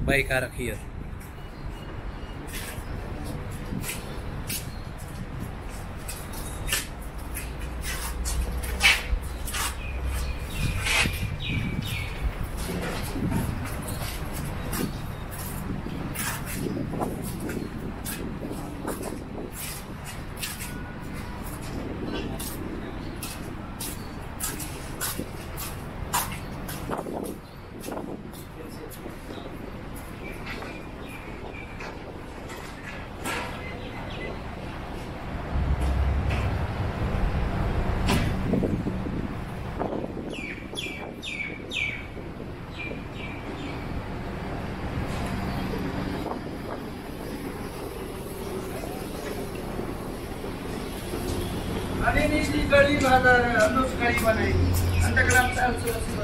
buy karak here. ini कड़ी वाला अनुस कड़ी बनाई अंतग्राम साल सुरक्षित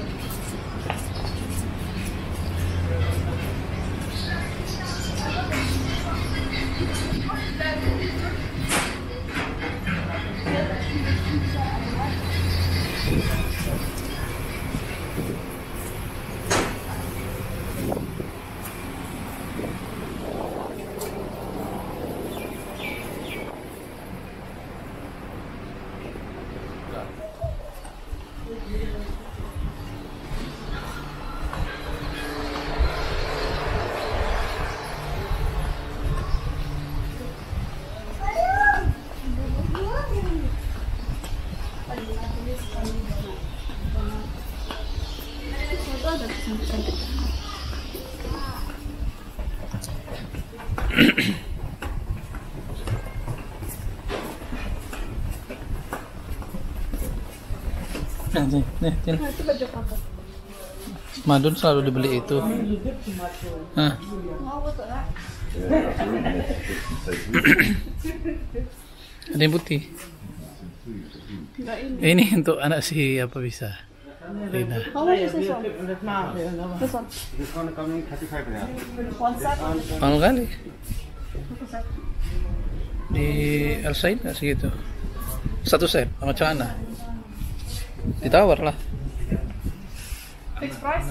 Nih, Itu baju apa? Madun selalu dibeli itu. Nah. Ada yang putih. Ini untuk anak si apa bisa? Rina. How much is this one? This one. This one coming 35 real. One set? Mahal kali. Di Elsain nggak segitu. Satu set sama celana. Ditawar lah. Fixed price?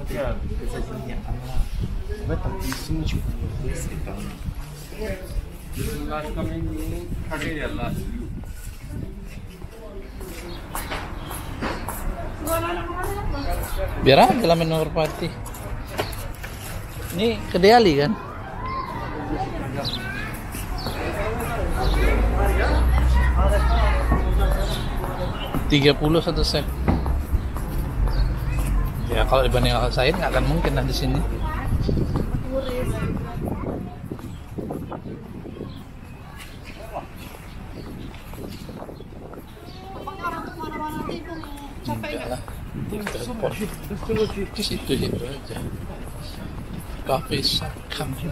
Last coming 30 real last. Biar aja lah menor party. Ini Kedeali kan? $30 satu set. Ya kalau dibanding akal saya nggak akan mungkin lah di sini. Enggak lah. Di situ aja. Coffee shop company.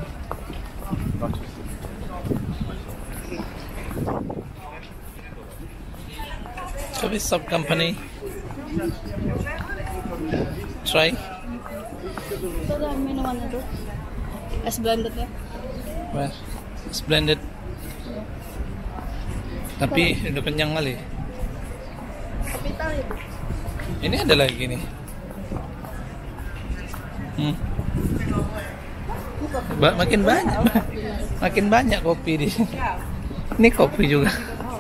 Coffee shop company. Try. Itu ada minuman itu. Es blended ya. Where? It's blended. Tapi udah kenyang kali. Kapital itu. Ini ada lagi nih. Makin banyak, makin banyak kopi di sini. Ini kopi juga.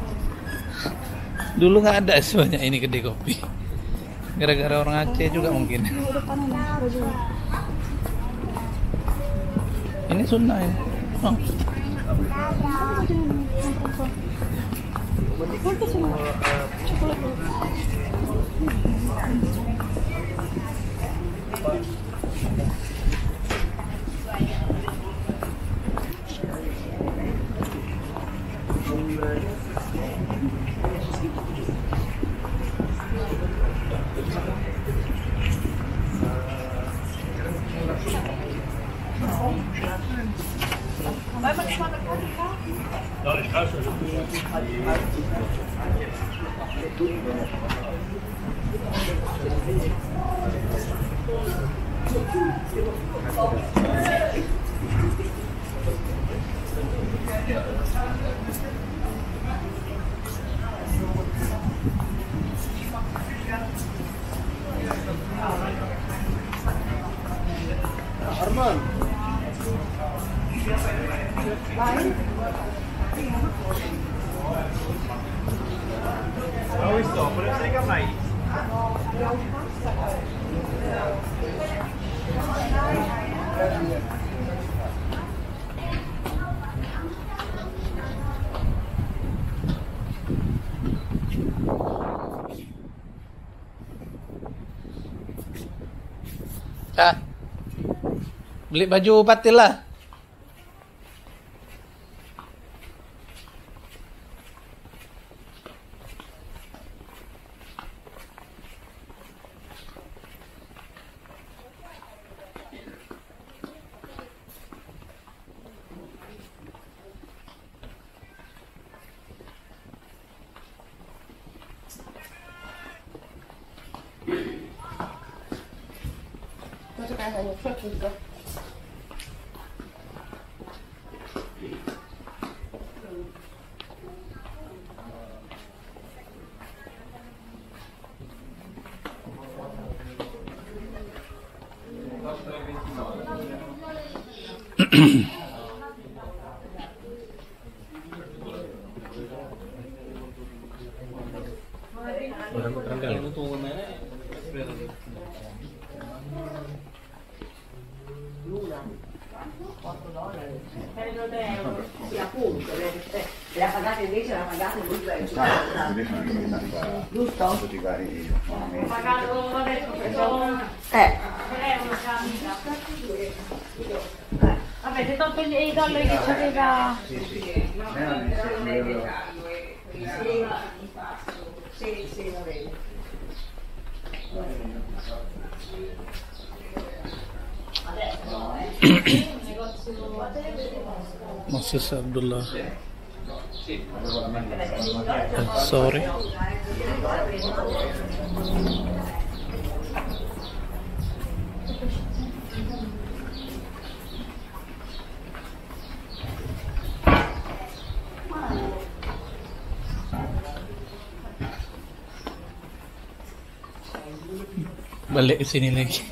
Dulu nggak ada sebanyak ini kedai kopi. Gara-gara orang Aceh juga mungkin. Ini sunnah ya. Oh. Arman. Awis to, boleh saya kamai. Ah, beli baju patil lah. La pagate invece la pagate giusto? Ho pagato adesso vabbè, se tolto i dollari che c'aveva. Sì, va bene. Moses Abdullah Sorry. Balik ke sini lagi.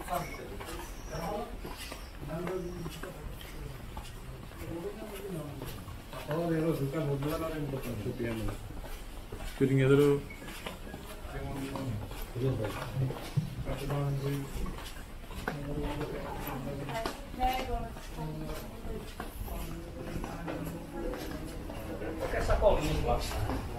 Shooting dulu. Pakai sakol ini, Pak.